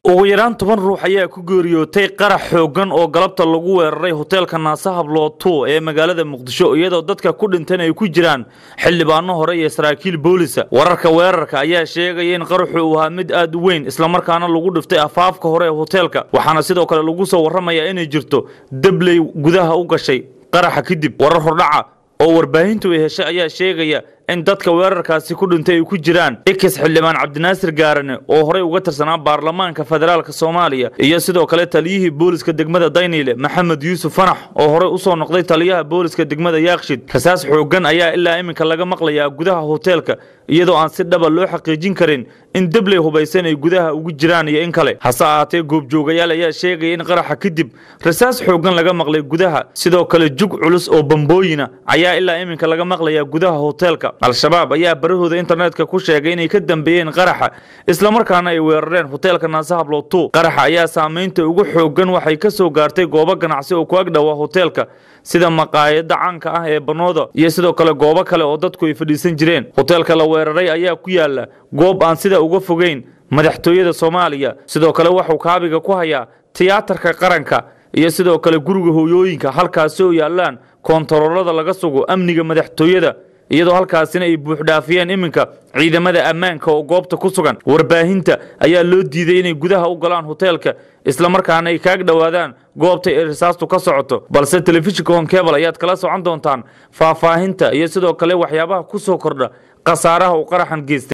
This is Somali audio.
ugu yaraan 10 ruux ayaa ku geeriyootay qarax xoogan oo galabta lagu weeraray hoteelka Naasahab Looto ee magaalada Muqdisho iyadoo dadka ku dhinteen ay ku jiraan xildhibaano hore iyo saraakiil booliska. Wararka weerarka ayaa sheegay in qaraxu uu ahaa mid aad u weyn isla markaana lagu dhiftay afaafka hore ee hoteelka, waxaana sidoo kale lagu soo waramayaa inay jirto dabley gudaha u gashay qaraxa kadib. Warar hordhaca oo warbaahintu ay heshay ayaa sheegaya in dadka weerarkaasi ku dhintay ay ku jiraan xildhibaan Cabdinaasir Gaarane oo hore uga tirsanaa baarlamaanka federaalka Soomaaliya iyo sidoo kale taliyihii booliska degmada Daynile Maxamed Yuusuf Fanax oo hore u soo noqday taliyaha booliska degmada Yaaqshid. Rasaas xoogan ayaa ilaa iminka laga maqlayaa gudaha hoteelka iyadoo aan si dhab ah loo xaqiijin karin in dabley hubaysan ay gudaha ugu jiraan iyo in kale. Hase ahaatee goobjoogayaal ayaa sheegay in qaraxa kadib rasaas xoogan laga maqlay gudaha, sidoo kale jug culus oo bambooyina ayaa ilaa iminka laga maqlayaa gudaha hoteelka. Al-Shabaab ayaa barahooda internetka ku sheegay inay ka dambeeyeen qaraxa isla markaana ay weerareen hoteelka Naasahab Looto. Qaraxa ayaa saameynta ugu xoogan waxay ka soo gaartay goobo ganacsi oo ku ag dhow hoteelka sida maqaayada caanka ah ee Banooda iyo sidoo kale goobo kale oo dadku ay fadhiisan jireen. Hoteelka la weeraray ayaa ku yaala goob aan sida uga fogeyn madaxtooyada Soomaaliya, sidoo kale waxa uu kaabiga ku hayaa tiyaatarka qaranka iyo sidoo kale guriga hooyooyinka halkaas oo yaalaan koontaroolada laga sugo amniga madaxtooyada iyadoo halkaasina ay buux dhaafiyeen iminka ciidamada ammaanka oo goobta ku sugan. Warbaahinta ayaa loo diiday inay gudaha u galaan hoteelka isla markaana ay kaag dhawaadaan goobta ay risaastu ka socoto, balse telefishinka Home Cable ayaad kala socon doontaan faahfaahinta iyo sidoo kale waxyaabaha ku soo kordha qasaaraha uu qaraxan geystay.